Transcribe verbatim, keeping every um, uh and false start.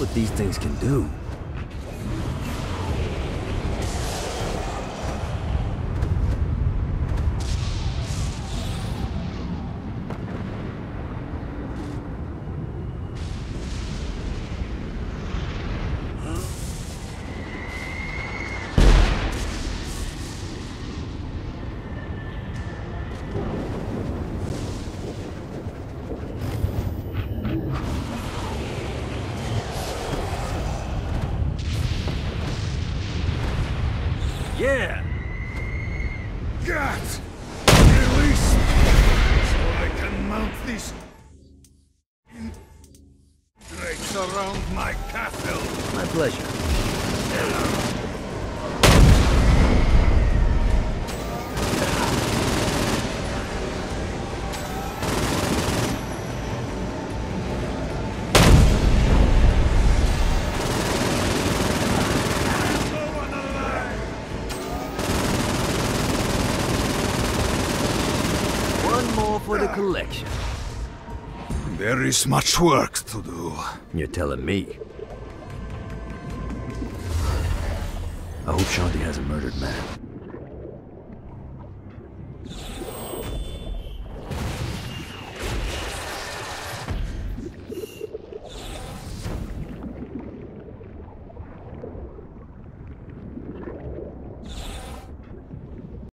what these things can do. Yeah! God! Release! So I can mount these drapes around my castle. My pleasure. For the collection. There is much work to do. You're telling me. I hope Shanti has a murdered man.